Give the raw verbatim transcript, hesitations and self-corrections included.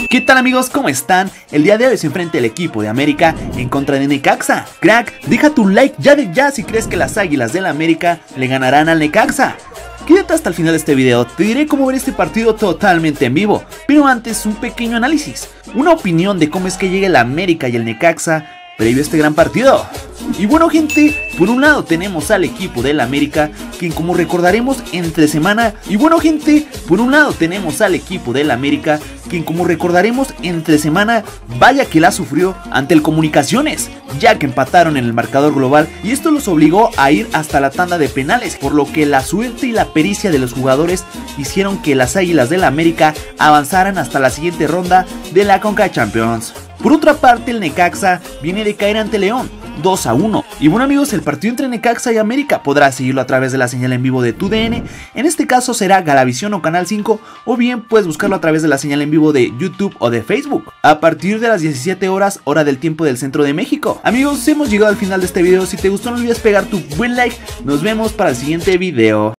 ¿Qué tal amigos? ¿Cómo están? El día de hoy se enfrenta el equipo de América en contra de Necaxa. Crack, deja tu like ya de ya si crees que las Águilas del América le ganarán al Necaxa. Quédate hasta el final de este video, te diré cómo ver este partido totalmente en vivo. Pero antes un pequeño análisis, una opinión de cómo es que llega el América y el Necaxa previo a este gran partido. Y bueno gente, por un lado tenemos al equipo del América, quien como recordaremos entre semana, y bueno gente, por un lado tenemos al equipo del América, quien como recordaremos entre semana, vaya que la sufrió ante el Comunicaciones, ya que empataron en el marcador global y esto los obligó a ir hasta la tanda de penales, por lo que la suerte y la pericia de los jugadores hicieron que las Águilas del América avanzaran hasta la siguiente ronda de la Conca Champions. Por otra parte, el Necaxa viene de caer ante León dos a uno. Y bueno amigos, el partido entre Necaxa y América podrás seguirlo a través de la señal en vivo de tu D N. En este caso será Galavisión o Canal cinco, o bien puedes buscarlo a través de la señal en vivo de YouTube o de Facebook, a partir de las diecisiete horas hora del tiempo del centro de México. Amigos, hemos llegado al final de este video. Si te gustó no olvides pegar tu buen like. Nos vemos para el siguiente video.